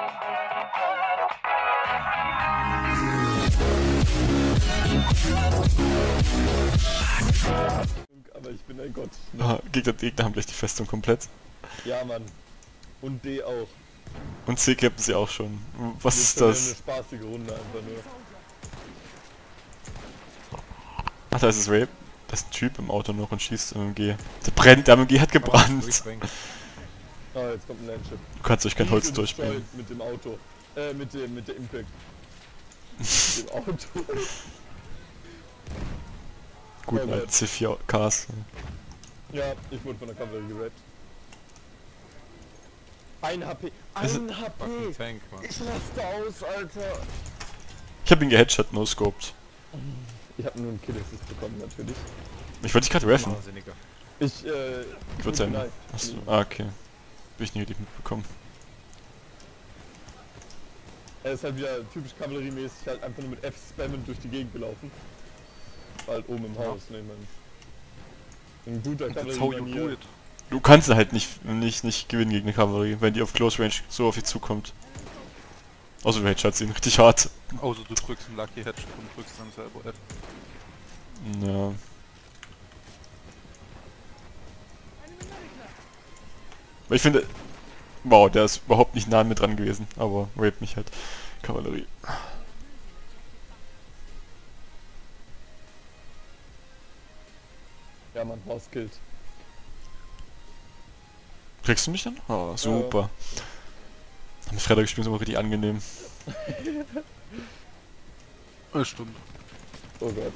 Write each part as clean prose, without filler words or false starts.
Aber ich bin ein Gott. Ah, Gegner haben gleich die Festung komplett. Ja, Mann. Und D auch. Und C hatten sie auch schon. Was Das ist das? eine spaßige Runde einfach nur. Ach, da ist es Rape. Da ist ein Typ im Auto noch und schießt MMG. Der brennt, der MMG hat gebrannt. Ah, jetzt kommt ein Landship. Du kannst durch kein Holz durchbringen. Mit dem Auto. Mit der Impact. Mit dem Auto. Gut, Oh, C4 Ks. Ja, ich wurde von der Kavallerie gerappt. 1 HP. Ist 1 HP! Tank, Mann. Ich raste aus, Alter! Ich hab ihn geheadshot, no scoped. Ich hab nur einen Kill-Assist bekommen, natürlich. Ich wollte dich gerade reffen. Wahnsinniger. Ich würde sagen. nein. Achso, okay. Hab ich nie richtig mitbekommen. Er ist halt wieder typisch kavalleriemäßig, halt einfach nur mit F spammend durch die Gegend gelaufen. Halt oben im Haus, ne, man. Ein guter Kavallerie. Du kannst halt nicht gewinnen gegen eine Kavallerie, wenn die auf Close Range so auf dich zukommt. Außer du headshots ihn richtig hart. Außer du drückst einen Lucky Headshot und drückst dann selber F. Ja. Aber ich finde... Wow, der ist überhaupt nicht nah mit dran gewesen, aber rape mich halt. Kavallerie. Ja, man, rauskillt. Kriegst du mich dann? Oh, super. Mit Frederik spielen ist immer richtig angenehm. Das stimmt. Oh Gott.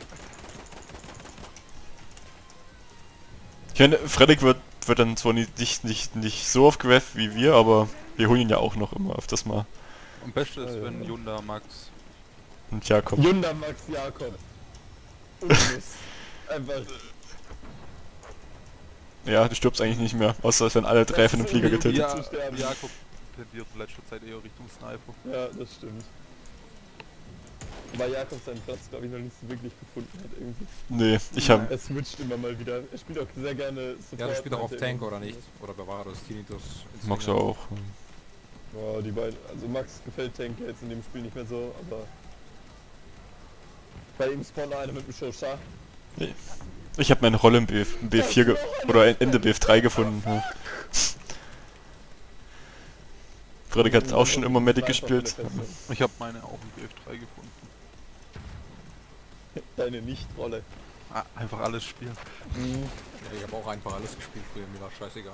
Ich meine, Frederik wird dann zwar nicht so oft gerefft wie wir, aber wir holen ihn ja auch noch immer öfters mal. Am besten ist, wenn Junda, Max und Jakob. Junda, Max, Jakob. Und Mist. Einfach. Ja, du stirbst eigentlich nicht mehr, außer es werden alle drei von dem Flieger getötet. Ja, zu sterben. Jakob tendiert in letzter Zeit eher Richtung Sniper. Ja, das stimmt. Weil Jakob seinen Platz, glaube ich, noch nicht so wirklich gefunden hat irgendwie. Nee, ich hab... Er switcht immer mal wieder. Er spielt auch sehr gerne Support. Ja, du spielst auch auf meinte Tank er. oder nicht? Oder Bevarus, Tinnitus, Magst du auch. Ja, die beiden. Also Max gefällt Tank jetzt in dem Spiel nicht mehr so, aber... Bei ihm spawnt einer mit dem Shosha. Nee. Ich habe meine Rolle im BF4 oder Ende BF3 gefunden. Ja. Frederik hat auch schon immer Medic gespielt. Ich habe meine auch im BF3 gefunden. Deine Nicht-Rolle. Ah, einfach alles spielen. Ja, ich habe auch einfach alles gespielt früher, mir war scheißegal.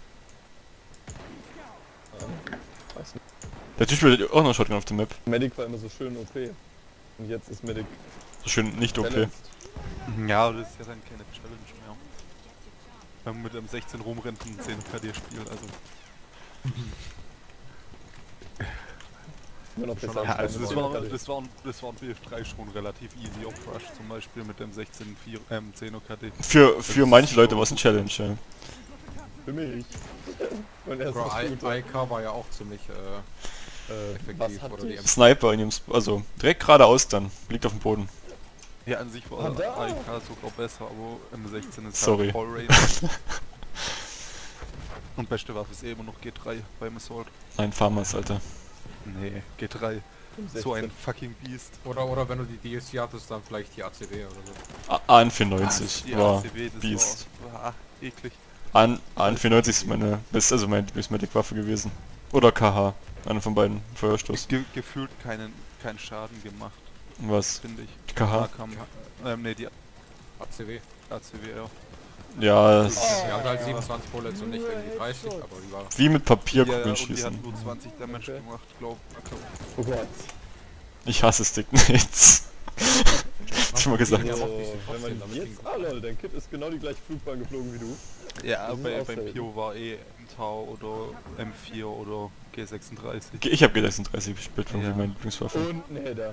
Weiß nicht. Der Typ spielt auch noch Shotgun auf der Map. Medic war immer so schön OP. Und jetzt ist Medic So schön nicht OP. balanced. Ja, das ist ja dann keine Challenge mehr. Wenn man mit dem 16 rumrennt und 10 KD spielt, also... Immer noch besser Ja, als also meine das war ein BF3 schon relativ easy auf Rush, zum Beispiel mit dem 10er KD. Für manche Leute war es eine Challenge, ja. Für mich. Und er ist Bro, noch gut. IK war ja auch ziemlich Was effektiv, hat oder die die? Sniper in ihrem also direkt geradeaus dann, liegt auf dem Boden. Ja, an sich war da. IK sogar besser, aber M16 ist Sorry. halt Voll Range. Und beste Waffe ist immer noch G3 beim Assault. Nein, Farmers, Alter. Nee, G3. So ein fucking Beast. Oder wenn du die DLC hattest, dann vielleicht die ACW oder so. AN94 Die war ACW, das Beast. war eklig. AN94 ist meine Medic-Waffe gewesen. Oder KH, einer von beiden, Feuerstoß. Gefühlt keinen Schaden gemacht, Was? finde ich. KH? Nee, die ACW. ACW, ja. Ja, Die hat halt 27 Bullets und nicht irgendwie 30, aber die war... wie mit Papierkugeln Ja, und die schießen. hat nur 20 Damage Okay. gemacht, glaub ich. Oh Gott. Ich hasse Sticknights. Hab ich schon mal gesagt. Ja, So, aber auch nicht so wenn trotzdem, man damit jetzt... ging Ah lol, dein Kid ist genau die gleiche Flugbahn geflogen wie du. Ja, Die sind beim auch selten. Pio war MTAU oder M4 oder G36. Ich habe G36 gespielt, von Ja. meine Lieblingswaffe. Und ein Header.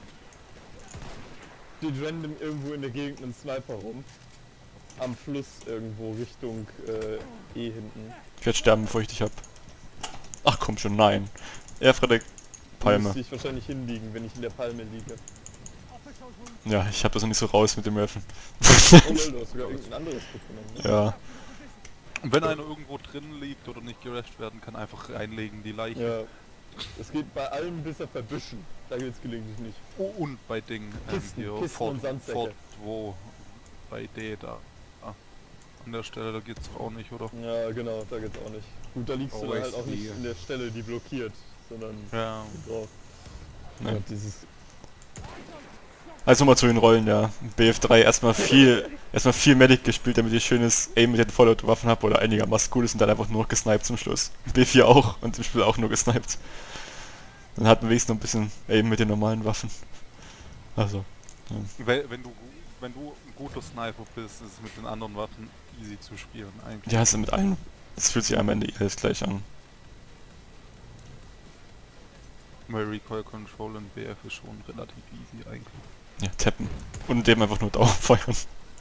Steht random irgendwo in der Gegend ein Sniper rum. Am Fluss irgendwo Richtung E hinten. Ich werde sterben, bevor ich dich hab. Ach komm schon, nein. Ja, Frederik, Palme. Müsste ich wahrscheinlich hinliegen, wenn ich in der Palme liege. Ja, ich hab das noch nicht so raus mit dem Reffen. Oh lol, du hast sogar irgendein anderes bekommen, ne? Ja. Und wenn einer irgendwo drin liegt oder nicht gerasht werden kann, einfach reinlegen die Leiche. Ja. Es geht bei allem bis auf bei Büschen. Da geht's gelegentlich nicht. Oh, und bei Dingen, Kisten und Fort Sandsäcke. 2 bei D da. Ah, an der Stelle, da geht's doch auch nicht, oder? Ja, genau, da geht's auch nicht. Gut, da liegst du dann Always halt auch nicht the- in der Stelle, die blockiert, sondern Ja. drauf. Nee. Ja, dieses... Also mal zu den Rollen, ja. BF3 erstmal viel Medic gespielt, damit ihr schönes Aim mit den Vollautowaffen habt oder einigermaßen cool ist und dann einfach nur noch gesniped zum Schluss. B4 auch und im Spiel auch nur gesniped. Dann hat man wenigstens noch ein bisschen Aim mit den normalen Waffen. Also. Wenn du ein guter Sniper bist, ist es mit den anderen Waffen easy zu spielen eigentlich. Ja, es ist mit allen. Es fühlt sich am Ende alles gleich an. Weil Recoil Control in BF ist schon relativ easy eigentlich. Ja, tappen. Und dem einfach nur Dauerfeuern.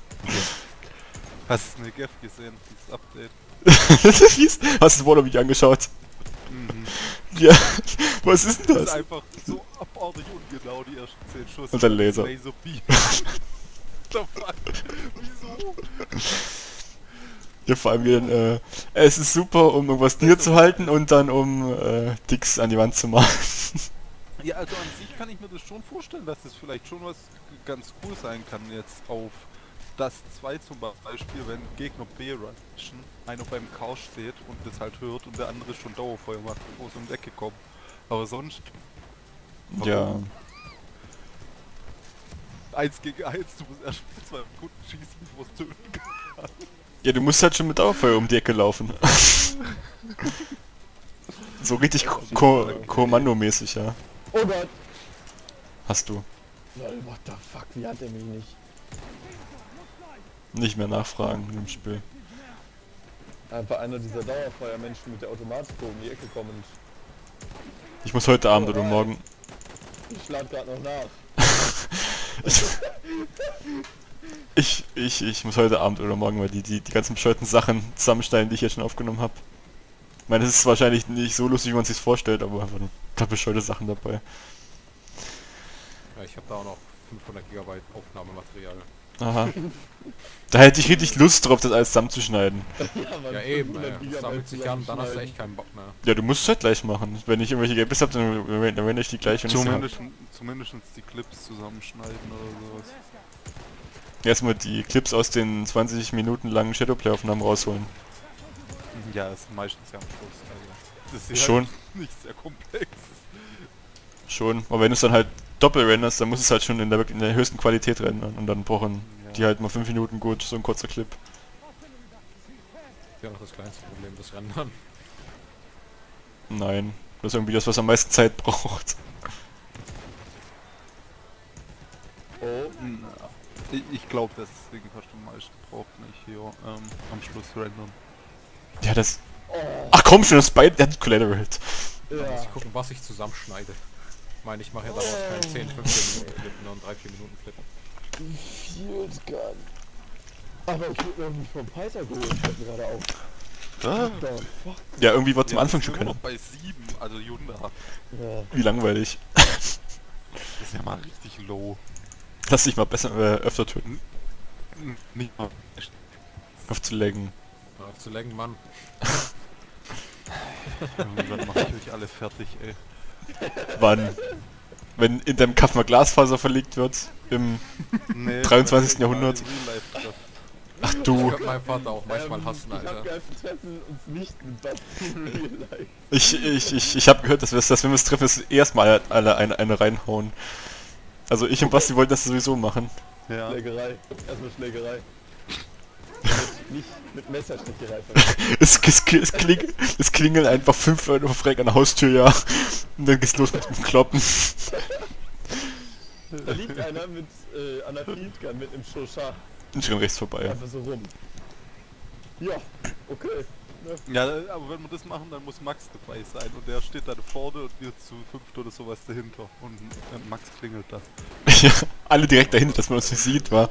Hast du eine GEF gesehen, dieses Update? Hast du Wall mich angeschaut? Mhm. Ja, was ist denn Das ist das? einfach so abartig ungenau, die ersten 10 Schuss. Und der Laser. Laserbeam. The fuck? Wieso? Ja, vor allem wieder, es ist super, um irgendwas niederzuhalten und dann um Dicks an die Wand zu machen. Ja, also an sich kann ich mir das schon vorstellen, dass das vielleicht schon was ganz cool sein kann jetzt auf das 2 zum Beispiel, wenn Gegner B rushen, einer beim Car steht und das halt hört und der andere schon Dauerfeuer macht, bevor sie um die Ecke kommen. Aber sonst... Ja. 1 gegen 1, du musst erst mit 2 Kunden schießen, bevor es töten kann. Ja, du musst halt schon mit Dauerfeuer um die Ecke laufen. So richtig kommandomäßig, ja. Oh Gott! Hast du. Lol, what the fuck, wie hat er mich nicht? Nicht mehr nachfragen im Spiel. Einfach einer dieser Dauerfeuermenschen mit der Automatikbogen um die Ecke kommend. Ich muss heute Abend oder morgen... Ich lade gerade noch nach. Ich muss heute Abend oder morgen mal die ganzen bescheuerten Sachen zusammenstellen, die ich jetzt schon aufgenommen habe. Ich meine, das ist wahrscheinlich nicht so lustig, wie man sich vorstellt, aber einfach ein paar bescheuerte Sachen dabei. Ja, ich habe da auch noch 500 GB Aufnahmematerial. Aha. Da hätte ich richtig Lust drauf, das alles zusammenzuschneiden. Mann, Ja eben, 500 das Gigabyte sammelt sich an, dann hast du zusammenschneiden. echt keinen Bock mehr. Ja, du musst es halt gleich machen. Wenn ich irgendwelche Games habe, dann werde ich die gleich und Zumindest die Clips zusammenschneiden oder sowas. erstmal die Clips aus den 20 Minuten langen Shadowplay-Aufnahmen rausholen. Ja, ist meistens ja am Schluss. Also, das ist Schon. halt nicht sehr komplex. Schon, aber wenn du es dann halt doppelt renderst, dann muss es halt schon in der höchsten Qualität rendern und dann brauchen die halt mal 5 Minuten gut, so ein kurzer Clip. Ja, noch das kleinste Problem, das Rendern. Nein, das ist irgendwie das, was am meisten Zeit braucht. Oh, Ich glaube, das Ding fast am meisten braucht nicht hier am Schluss rendern. Ja, das... oh, Ach komm schon, das beide... Der hat Collateral. Da muss ja. ich gucken, was ich zusammenschneide. Ich meine, ich mache ja daraus keinen 10, 15 Minuten Clip, nur einen 3-4 Minuten Clip. Field Gun. Aber ich wurde irgendwie vom Fighter geholt, fällt mir gerade auf. Ah. What the fuck? Ja, irgendwie war zum Ja, Anfang wir schon sind immer keiner. noch bei 7, also Junda. Ja. Wie langweilig. Das ist ja mal richtig low. Lass dich mal besser öfter töten. Nicht mal. Aufzulegen. Ja, zu laggen, Mann. Irgendwann mache ich euch alle fertig, ey. Wann? Wenn in deinem Kaff mal Glasfaser verlegt wird, im... Nee, 23. Jahrhundert. Ach Ich du, könnte meinen Vater auch manchmal hassen, Ich hab Alter. gehört, wir treffen uns nicht mit Basti in Real Life. ich habe gehört, dass wenn wir es treffen, dass wir erstmal alle eine reinhauen. Also ich und Basti wollten das sowieso machen. Ja. Schlägerei. Erstmal Schlägerei. Nicht mit Messerstecherei. Es klingeln einfach 5 Leute auf Freck an der Haustür, ja. Und dann geht's los mit dem Kloppen. Da liegt einer mit einer Field Gun mit einem Shosha. Und schon rechts vorbei. Einfach so rum. Ja, okay. Ja, aber wenn wir das machen, dann muss Max dabei sein und der steht da vorne und wir zu 5 oder sowas dahinter und Max klingelt da. Ja, alle direkt dahinter, dass man uns nicht sieht, war.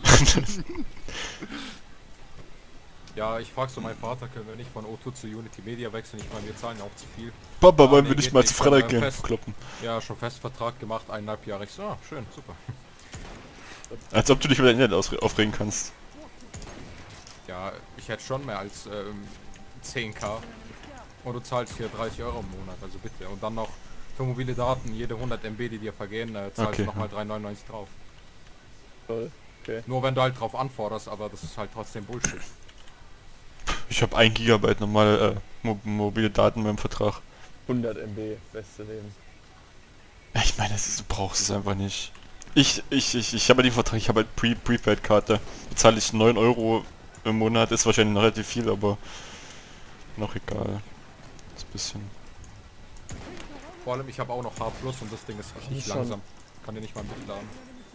Ja, ich frag so meinen Vater, können wir nicht von O2 zu Unity Media wechseln? Ich meine, wir zahlen ja auch zu viel. Papa, Ja, wollen nee, wir nicht geht mal nicht, zu Frederik aber gehen? fest. Kloppen. Ja, schon Festvertrag gemacht, 1,5 Jahre. Ich so, ah, schön, super. Als ob du dich über dein Internet aufregen kannst. Ja, ich hätte schon mehr als 10k. Und du zahlst hier 30 Euro im Monat, also bitte. Und dann noch für mobile Daten, jede 100 MB, die dir vergehen, zahlst Okay, du nochmal 3,99 drauf. Toll. Okay. Nur wenn du halt drauf anforderst, aber das ist halt trotzdem Bullshit. Ich habe 1 Gigabyte normale mobile Daten beim Vertrag. 100 MB, beste Leben. Ja, ich meine, du brauchst es einfach nicht. Ich habe den Vertrag, ich habe halt Prepaid-Karte. Bezahle ich 9 Euro im Monat, ist wahrscheinlich noch relativ viel, aber noch egal. Ist ein bisschen. Vor allem, ich habe auch noch H+ und das Ding ist richtig Schon. langsam. Kann dir nicht mal mitladen.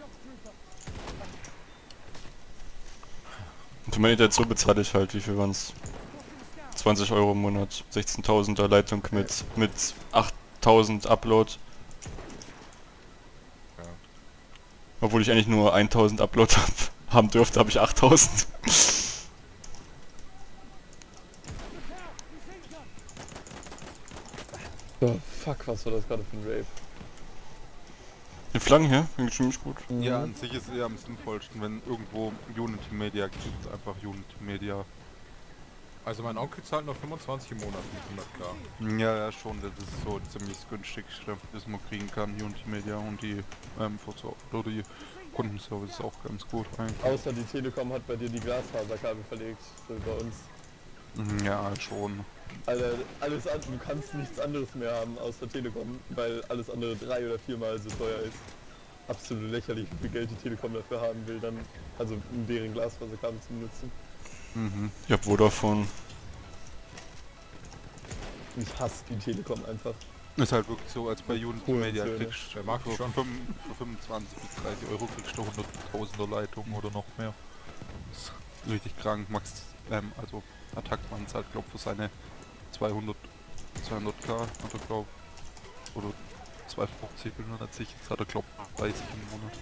Und für meine dazu bezahle ich halt, wie viel waren's? 20 Euro im Monat, 16.000er Leitung mit 8.000 Upload. Ja. Obwohl ich eigentlich nur 1.000 Upload haben dürfte, habe ich 8.000. Oh, fuck, was war das gerade für ein Rape? Die Flaggen hier, finde ich ziemlich gut. Ja, an sich ist es eher am sinnvollsten, wenn irgendwo Unity Media gibt, einfach Unity Media. Also mein Onkel zahlt nur 25 im Monat mit 100k. Ja, ja, schon, das ist so ziemlich das günstigste, das man kriegen kann, Unity Media und die oder die Kundenservice ist auch ganz gut eigentlich. Außer die Telekom hat bei dir die Glasfaserkabel verlegt, so wie bei uns. Ja, schon. Alter, alles an, du kannst nichts anderes mehr haben außer Telekom, weil alles andere 3 oder 4 Mal so teuer ist. Absolut lächerlich, wie viel Geld die Telekom dafür haben will, dann, also um deren Glasfaserkabel zu benutzen. Mhm. Ich hab Vodafone. Ich hasse die Telekom einfach. Ist halt wirklich so, als bei Unity Cool, Media Söhne. kriegst Der mag für, ich schon. für 25 bis 30 Euro kriegst du 100.000er Leitung oder noch mehr. Das ist richtig krank. Max, also Attackmann zahlt glaub für seine 200k hat er glaub, oder 250, bin mir nicht sicher, jetzt hat er glaub 30 im Monat.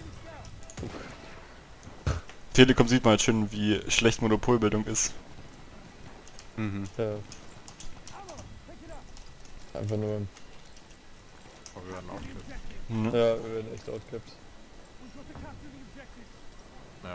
Telekom sieht man halt schön, wie schlecht Monopolbildung ist. Mhm. Ja. Einfach nur, Aber wir werden auch nicht. Ne? ja, wir werden echt outcapped. Ja.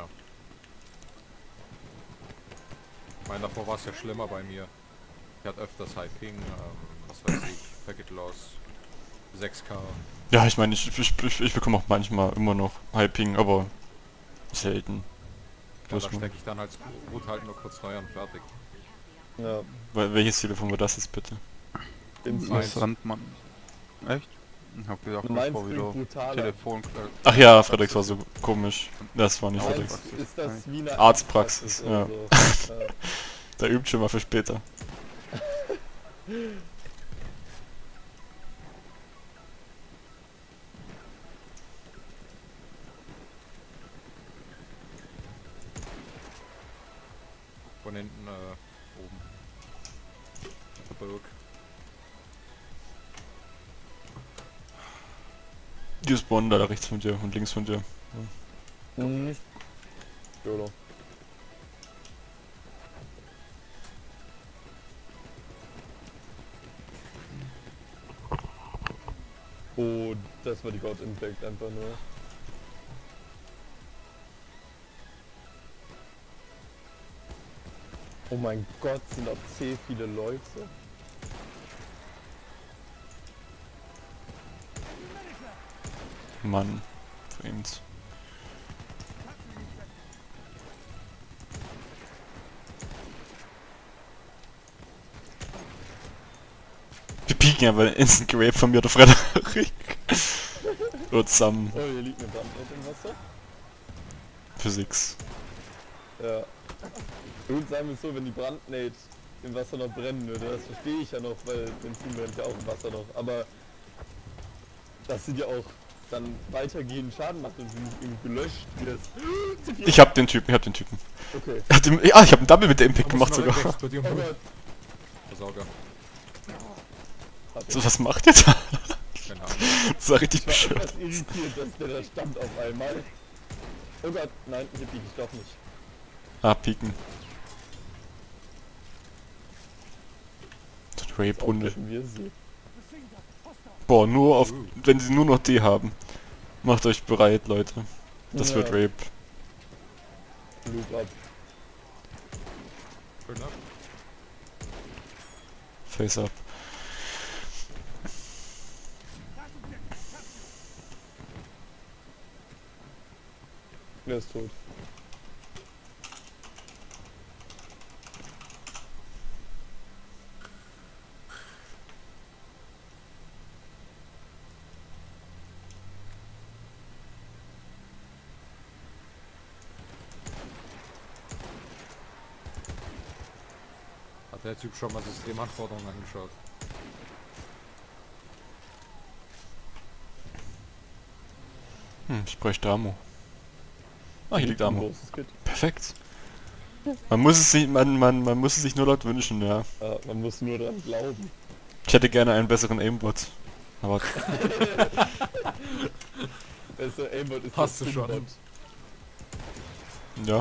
Ich meine, davor war es ja schlimmer bei mir. Ich hatte öfters High Ping, was weiß ich, Packet Loss, 6K. Ja, ich meine, ich bekomme auch manchmal immer noch Hyping, aber selten. Ja, Muss da man- stecke ich dann als Root halt nur kurz rein und fertig. Ja, Welches Telefon war das jetzt bitte? ins Meins. Sandmann. Echt? Ich hab gedacht, das Meins war klingt wieder brutaler. Telefon. Ach ja, Fredex war so komisch. Das war nicht Meins Fredex. ist das wie eine Arztpraxis, oder ja. so. Ja. Der übt schon mal für später. Von hinten oben. Der Burg. Die spawnen da rechts von dir und links von dir. Mhm. YOLO. Oh, das war die God Impact einfach nur. Oh mein Gott, sind auf C viele Leute. Mann, Frames. Wir pieken aber Instant Grape von mir, der Frederik. Oder zusammen. Oh, hier liegt eine Brandnetz im Wasser. Physics. Ja. Gut, sagen wir es so, wenn die Brandnate im Wasser noch brennen würde, das verstehe ich ja noch, weil Benzin brennt ja auch im Wasser noch, aber dass sie dir auch dann weitergehend Schaden macht und sie nicht irgendwie gelöscht wird. Ich hab den Typen. Okay. Ja, ich hab einen Double mit der Impact Da muss gemacht noch sogar. explodieren. Oh Gott. Versauger. So, was macht ihr da? Keine Ahnung. Das war richtig Ich war bescheuert. etwas irritiert, dass der da stand auf einmal. Oh Gott, nein, hier biege ich doch nicht. Ah, pieken. Rape-Runde. Aufdecken wir sie. Boah, nur auf, wenn sie nur noch D haben. Macht euch bereit, Leute. Das wird Ja. Rape. Loop ab. Schön ab. Face up. Der ist tot. Hat der Typ schon mal Systemanforderungen angeschaut? Ich bräuchte Ammo. Ah, hier liegt Ein Ammo. großes Kit. Perfekt. Man muss es sich, man muss es sich nur laut wünschen, ja. Ja, man muss nur dran glauben. Ich hätte gerne einen besseren Aimbot. Aber Besser Aimbot ist Hast das du schon. Aimbot. ja.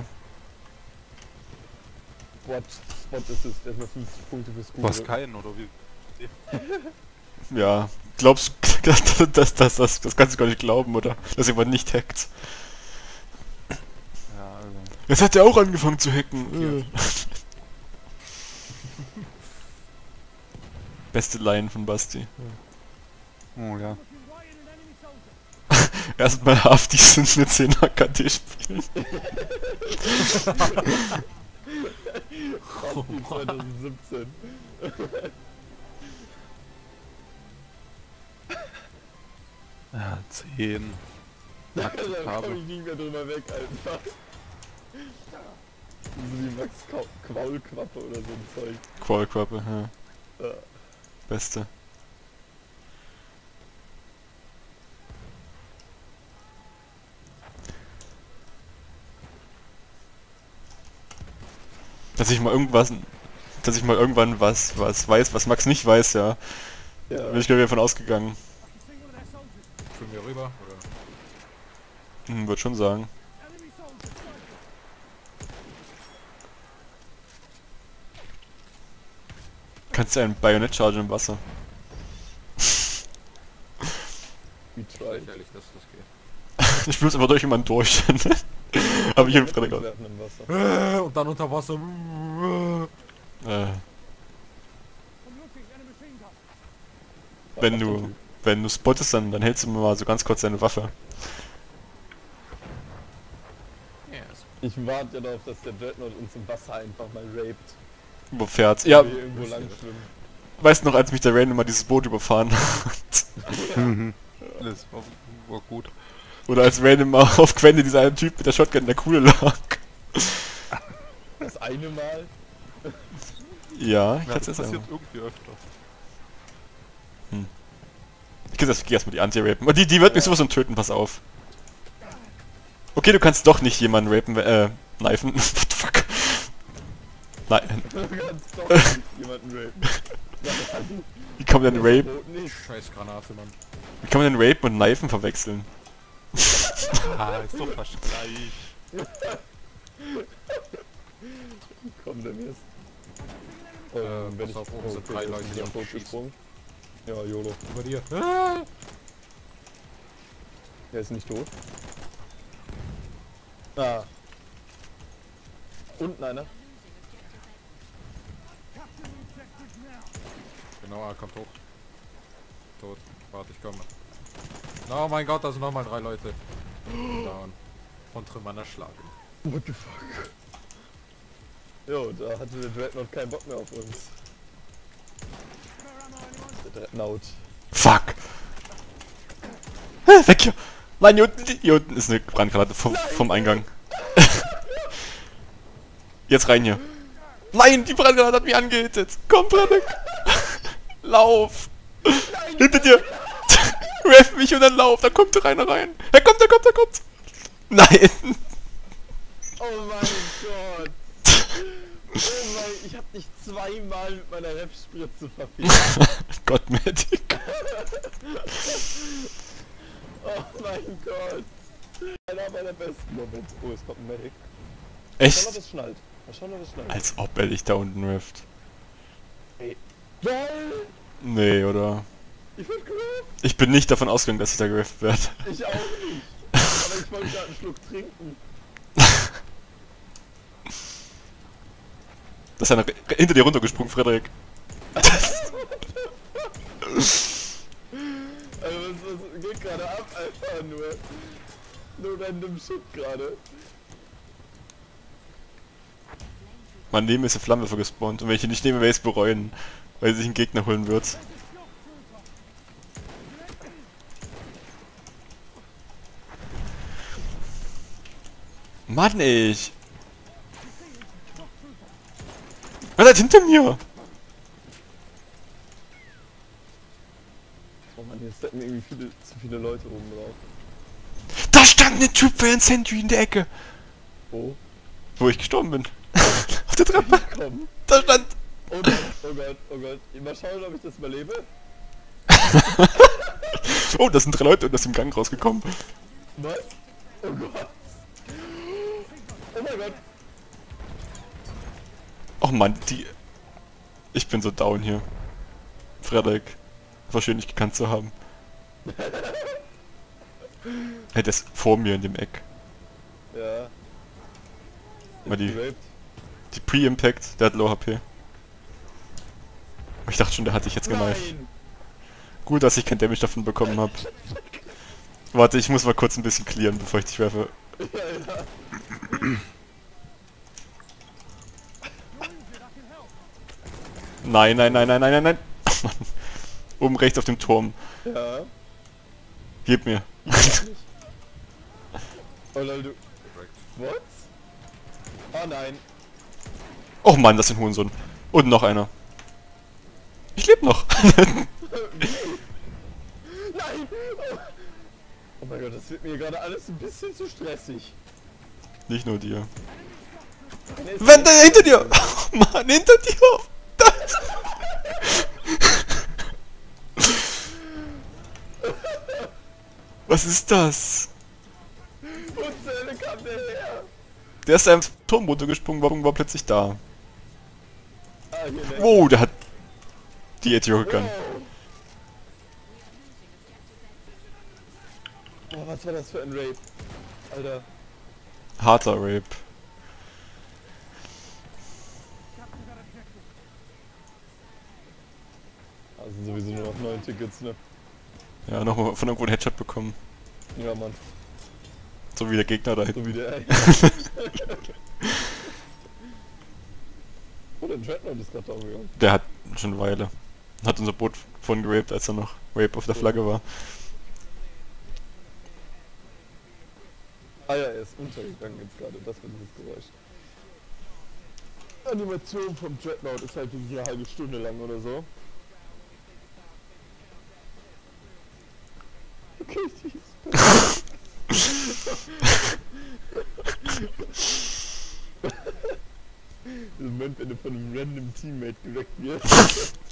Spot Assist, erstmal 50 Punkte fürs Gute. Was keinen, oder wie? Ja. Glaubst du, das kannst du gar nicht glauben, oder? Dass jemand nicht hackt. Ja, also. Jetzt hat er auch angefangen zu hacken. Beste Line von Basti. Oh ja. Erstmal Half die sind mit 10 KD spielen. Basti 2017. Ja, 10. Da Akzeptabel. komm ich nicht mehr drüber weg, einfach. So wie Max Quaulquappe oder so ein Zeug. Qualquappe, ja. Ja. Beste. Dass ich mal irgendwann was weiß, was Max nicht weiß, ja. Ja. Bin ich glaube ich davon ausgegangen. Schwimmen wir rüber, oder? Würde schon sagen. Kannst du einen Bayonet chargen im Wasser? We tried. Sicherlich, dass das geht. Ich spür's einfach durch jemanden durch. Hab ich im Frederik auch. Werfen im Wasser. Und dann unter Wasser. Wenn du spottest, dann hältst du mal so ganz kurz deine Waffe. Yes. Ich warte ja darauf, dass der Dreadnought uns im Wasser einfach mal raped. Überfährt. Ja, Wenn wir irgendwo lang schwimmen. weißt du noch, als mich der Random mal dieses Boot überfahren hat? Das war gut. Oder als Random mal auf Quende dieser eine Typ mit der Shotgun in der Kuhle lag. Das eine Mal. Ja, ich Ja, kann's das jetzt sagen. passiert irgendwie öfter. Ich geh erstmal die Anti-Rapen. Und die wird mich sowas und töten, pass auf. Okay, du kannst doch nicht jemanden rapen, knifen. What the fuck? Nein. Du kannst doch nicht jemanden rapen. Wie kann man denn rape? Nicht. Scheiß Granate, Mann. Wie kann man denn rapen und knifen verwechseln? Ah, ist doch fast gleich. Komm, der Mist. Pass auf, oben sind 3 Leute, die auf mich schießen. gesprungen. Ja, YOLO. Über dir. Der ist nicht tot. Ah. Unten einer. Genau, er kommt hoch. Tot. Warte, ich komme. Oh mein Gott, da sind nochmal 3 Leute. Down. Und Trümmern erschlagen. What the fuck? Jo, da hatte der Dreadnought keinen Bock mehr auf uns. Der Dreadnought. Fuck! Weg hier! Nein, hier unten ist eine Brandgranate vom Eingang. Jetzt rein hier. Nein, die Brandgranate hat mich angehittet. Komm, Frederik! Lauf! Hinter dir! Ref mich und dann lauf, dann kommt der Rainer rein. Er kommt! Nein! Oh mein Gott! Oh mein, ich hab dich zweimal mit meiner Ref-Spritze verfehlt. Gott, Medic. Oh mein Gott! Einer meiner besten Moments. Oh, es kommt ein Medic. Schau, ob Echt? es schnallt. Schau, ob es schnallt. Als ob er dich da unten rift. Geil! Nee, oder? Ich werd gerifft! Ich bin nicht davon ausgegangen, dass ich da gerifft werde. Ich auch nicht. Aber ich wollte gerade einen Schluck trinken. Da ist einer hinter dir runtergesprungen, Frederik. Also was geht gerade ab? Einfach nur. Nur random Shit gerade. Mein Leben ist eine Flammenwerfer gespawnt und wenn ich ihn nicht nehme, werde ich es bereuen, weil sich ein Gegner holen wird. Mann, ich! Was ist hinter mir? Oh Mann, hier stecken irgendwie zu viele Leute oben drauf. Da stand ein Typ für ein Sentry in der Ecke! Wo? Wo ich gestorben bin. Auf der Treppe. Komm. Da stand... Oh Gott, oh Gott, oh Gott. Mal schauen, ob ich das überlebe. Oh, da sind 3 Leute und aus dem Gang rausgekommen. Was? Oh Gott. Oh mein Gott. Och Mann, die... Ich bin so down hier. Frederik. War schön, dich gekannt zu haben. Hey, der ist vor mir in dem Eck. Ja. Mal die Geraped. Pre-Impact, der hat Low HP. Ich dachte schon, der hat dich jetzt geknifed. Nein. Gut, dass ich kein Damage davon bekommen habe. Warte, ich muss mal kurz ein bisschen clearen, bevor ich dich werfe. Ja, ja. Nein, nein, nein, nein, nein, nein, nein. Ach Mann. Oben rechts auf dem Turm. Ja. Gib mir. Oh lol, du... What? Oh nein. Oh Mann, das ist ein Hurensohn. Und noch einer. Ich lebe noch. Nein! Oh mein Gott, das wird mir gerade alles ein bisschen zu stressig. Nicht nur dir. Nee, Wenn da hinter dir! Oh Mann, hinter dir! Da ist... Was ist das? Wo zur Hölle kam der her? Der ist einem Turm runtergesprungen, warum war plötzlich da? Ah, hier weg. Wow, der hat die Ethiopian Gun. Wow. Boah, was war das für ein Rape? Alter. Harter Rape. Also sowieso nur noch 9 Tickets, ne? Ja, nochmal von irgendwo einen Headshot bekommen. Ja, Mann. So wie der Gegner da hinten. So wie der... Oh, der Dreadnought ist gerade aufgegangen. Der hat schon eine Weile. Hat unser Boot vorhin geraped, als er noch Rape auf der Flagge war. Ah ja, er ist untergegangen jetzt gerade, das war dieses Geräusch. Animation vom Dreadnought ist halt irgendwie eine halbe Stunde lang oder so. Okay, Im Moment, wenn du von einem random Teammate geweckt wirst.